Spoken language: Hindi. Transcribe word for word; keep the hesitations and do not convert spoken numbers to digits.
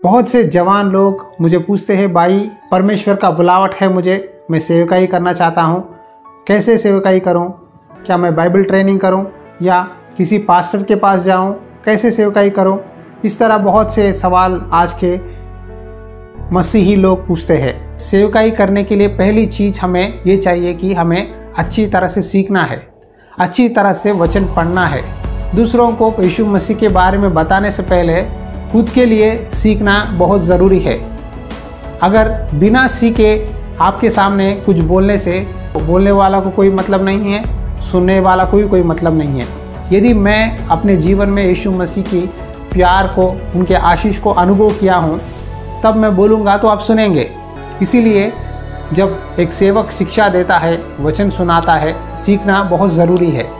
बहुत से जवान लोग मुझे पूछते हैं, भाई परमेश्वर का बुलावट है मुझे, मैं सेवकाई करना चाहता हूँ, कैसे सेवकाई करूँ? क्या मैं बाइबल ट्रेनिंग करूँ या किसी पास्टर के पास जाऊँ? कैसे सेवकाई करूँ? इस तरह बहुत से सवाल आज के मसीही लोग पूछते हैं। सेवकाई करने के लिए पहली चीज़ हमें ये चाहिए कि हमें अच्छी तरह से सीखना है, अच्छी तरह से वचन पढ़ना है। दूसरों को यीशु मसीह के बारे में बताने से पहले खुद के लिए सीखना बहुत ज़रूरी है। अगर बिना सीखे आपके सामने कुछ बोलने से बोलने वाला को कोई मतलब नहीं है, सुनने वाला को भी कोई मतलब नहीं है। यदि मैं अपने जीवन में यीशु मसीह की प्यार को, उनके आशीष को अनुभव किया हूँ, तब मैं बोलूँगा तो आप सुनेंगे। इसीलिए जब एक सेवक शिक्षा देता है, वचन सुनाता है, सीखना बहुत ज़रूरी है।